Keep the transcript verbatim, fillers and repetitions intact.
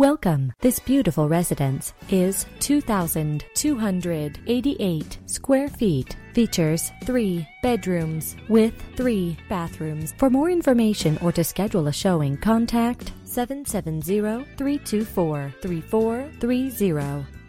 Welcome. This beautiful residence is two thousand two hundred eighty-eight square feet. Features three bedrooms with three bathrooms. For more information or to schedule a showing, contact seven seven zero, three two four, three four three zero.